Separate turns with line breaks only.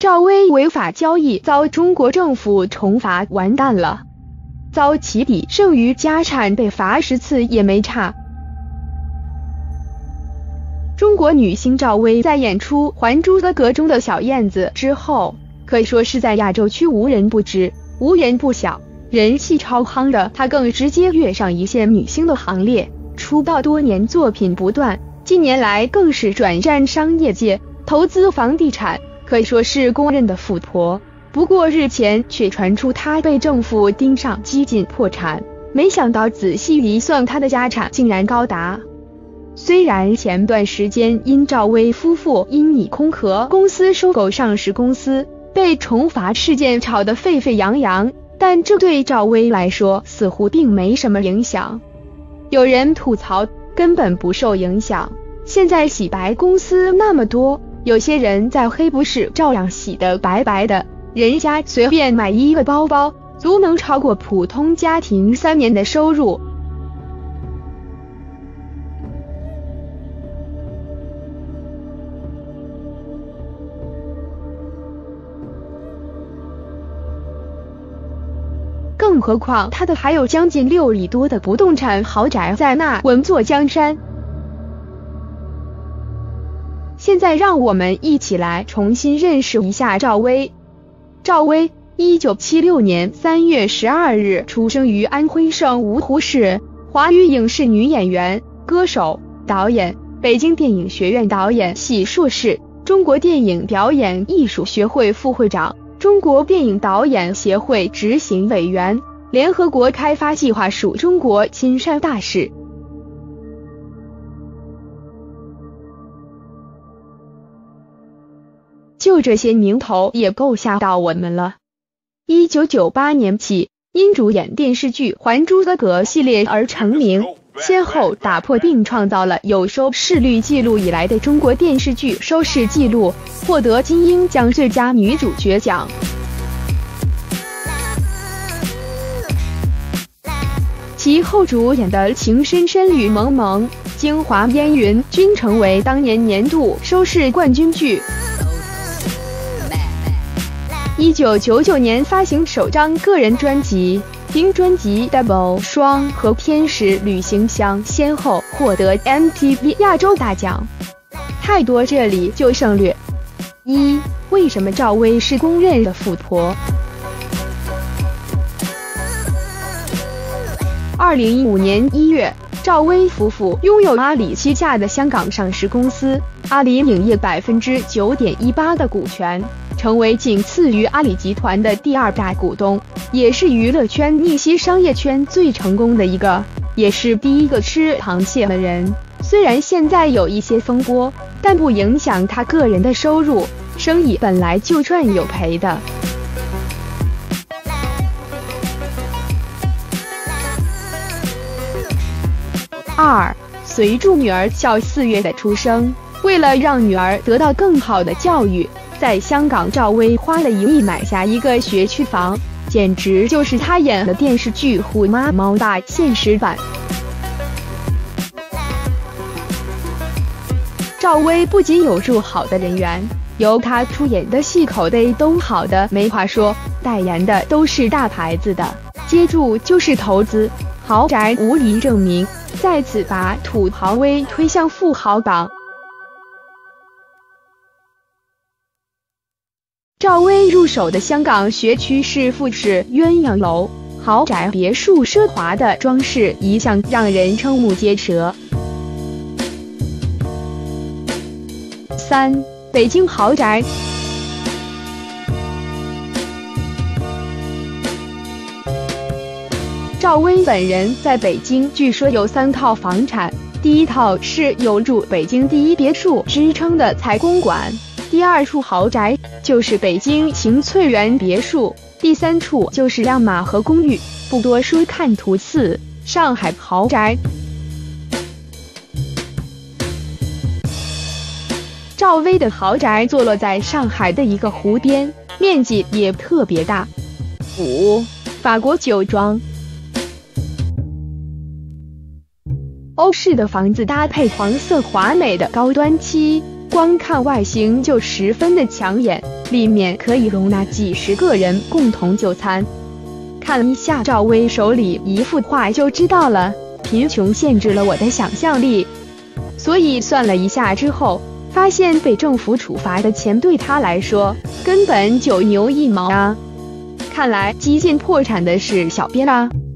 赵薇违法交易遭中国政府重罚，完蛋了，遭起底，剩余家产被罚10次也没差。中国女星赵薇在演出《还珠格格》中的小燕子之后，可说是在亚洲区无人不知、无人不晓，人气超夯的她更直接跃上一线女星的行列。出道多年，作品不断，近年来更是转战商业界，投资房地产，可以说是公认的富婆。不过日前却传出她被政府盯上，几近破产。没想到仔细一算，她的家产竟然高达……虽然前段时间因赵薇夫妇因拟空壳公司收购上市公司被重罚事件吵得沸沸扬扬，但这对赵薇来说似乎并没什么影响。有人吐槽根本不受影响，现在洗白公司那么多，有些人在黑不是照样洗得白白的，人家随便买一个包包足能超过普通家庭3年的收入。更何况他的还有将近6亿多的不动产豪宅在那稳坐江山。现在让我们一起来重新认识一下赵薇。赵薇1976年3月12日出生于安徽省芜湖市，华语影视女演员、歌手、导演，北京电影学院导演系硕士，中国电影表演艺术学会副会长，中国电影导演协会执行委员，联合国开发计划署中国亲善大使。就这些名头也够吓到我们了。1998年起，因主演电视剧《还珠格格》系列而成名，先后打破并创造了有收视率记录以来的中国电视剧收视记录，获得金鹰奖最佳女主角奖。其后主演的《情深深雨蒙蒙》《京华烟云》均成为当年年度收视冠军剧。1999年发行首张个人专辑，凭专辑《Double 双》和《天使旅行箱》先后获得 MTV 亚洲大奖。太多，这里就省略。1. 为什么赵薇是公认的富婆？2015年1月，赵薇夫妇拥有阿里旗下的香港上市公司阿里影业 9.18% 的股权，成为仅次于阿里集团的第2大股东，也是娱乐圈逆袭商业圈最成功的一个，也是第一个吃螃蟹的人。虽然现在有一些风波，但不影响他个人的收入，生意本来就赚有赔的。2. 随住女儿小4月的出生，为了让女儿得到更好的教育，在香港赵薇花了1亿买下一个学区房，简直就是她演的电视剧《虎妈猫爸》现实版。赵薇不仅有住好的人缘，由她出演的戏口碑都好的没话说，代言的都是大牌子的，接住就是投资，豪宅无疑证明，再次把土豪薇推向富豪榜。赵薇入手的香港学区是复式鸳鸯楼，豪宅别墅，奢华的装饰一向让人瞠目结舌。3. 北京豪宅。赵薇本人在北京据说有3套房产，第一套是有住北京第一别墅之称的彩公馆，第2处豪宅就是北京晴翠园别墅，第3处就是亮马河公寓。不多说，看图4，上海豪宅。赵薇的豪宅坐落在上海的一个湖边，面积也特别大。5. 法国酒庄。欧式的房子搭配黄色华美的高端漆， 光看外形就十分的抢眼，里面可以容纳几十个人共同就餐。看一下赵薇手里一幅画就知道了，贫穷限制了我的想象力。所以算了一下之后，发现被政府处罚的钱对他来说根本就牛一毛啊！看来几近破产的是小编啊。